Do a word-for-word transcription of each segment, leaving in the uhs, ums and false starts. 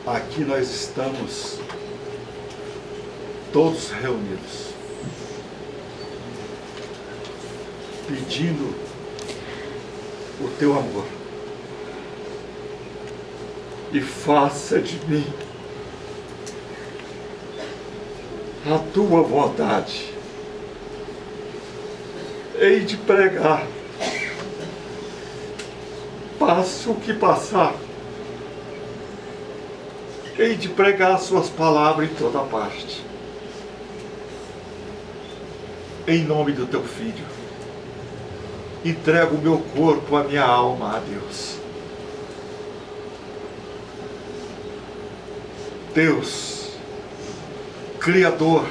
Aqui nós estamos todos reunidos, pedindo o teu amor. E faça de mim a tua vontade. Hei de pregar, passe o que passar. Hei de pregar suas palavras em toda parte. Em nome do teu Filho, entrego o meu corpo, a minha alma a Deus. Deus, Criador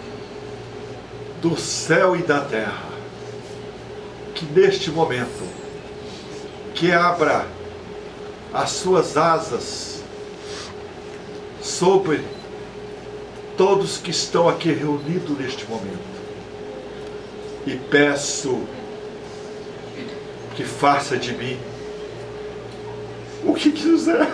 do céu e da terra, que neste momento, que abra as suas asas sobre todos que estão aqui reunidos neste momento. E peço que faça de mim o que quiser.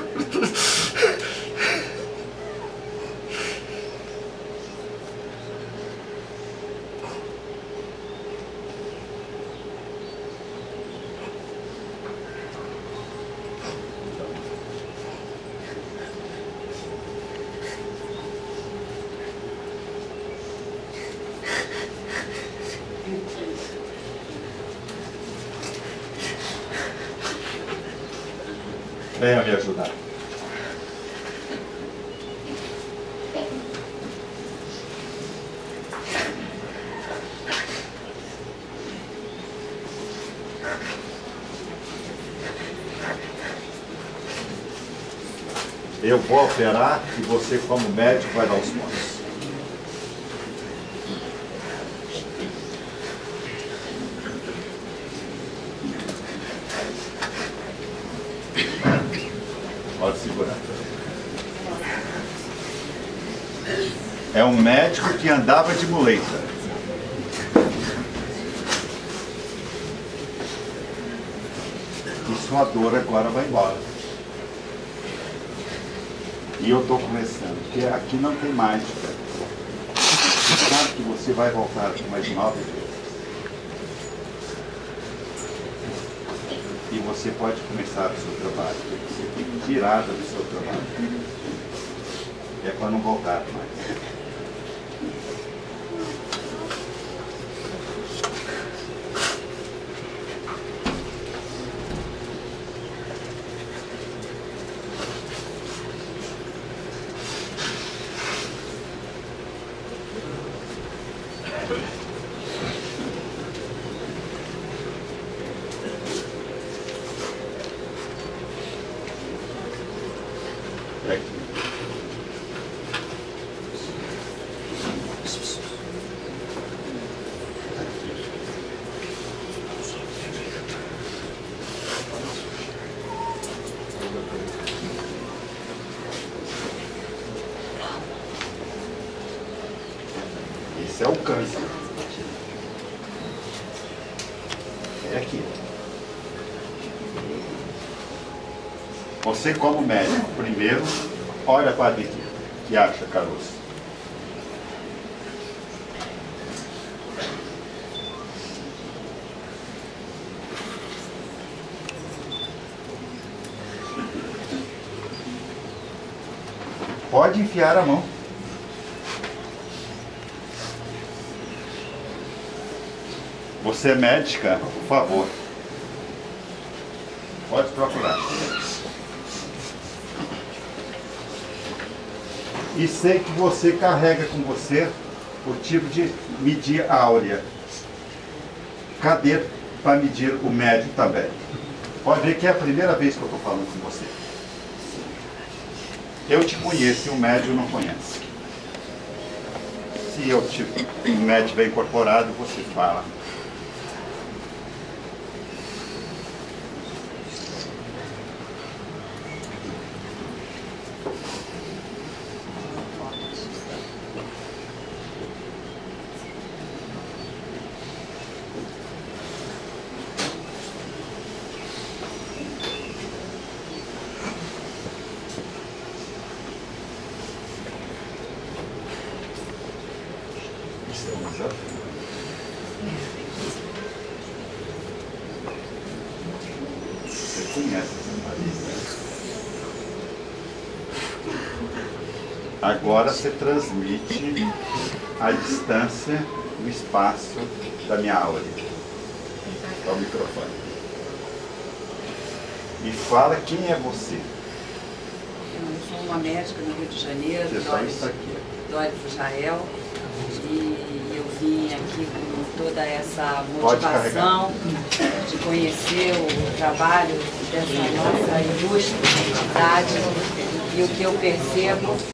Venha me ajudar. Eu vou operar e você, como médico, vai dar os pontos. Pode segurar. É um médico que andava de muleta. E sua dor agora vai embora. E eu estou começando, porque aqui não tem mágica. Você sabe que você vai voltar aqui mais nove vezes. E você pode começar o seu trabalho. Você fica tirada do seu trabalho. É para não voltar mais. Esse é o câncer. É aqui. Você, como médico, primeiro, olha para aqui. O que acha, Caroço? Pode enfiar a mão. Você é médica, por favor. Pode procurar. E sei que você carrega com você o tipo de medir áurea. Cadê para medir o médio também? Pode ver que é a primeira vez que eu estou falando com você. Eu te conheço e o médio não conhece. Se eu te, o médio estiver incorporado, você fala. Você conhece essa Maria? Agora você transmite a distância, o espaço da minha aura. Ao microfone. E fala quem é você. Eu sou uma médica no Rio de Janeiro, Você só está aqui. Dóris Israel, e eu vim aqui com toda essa motivação de conhecer o trabalho dessa nossa ilustre entidade, e o que eu percebo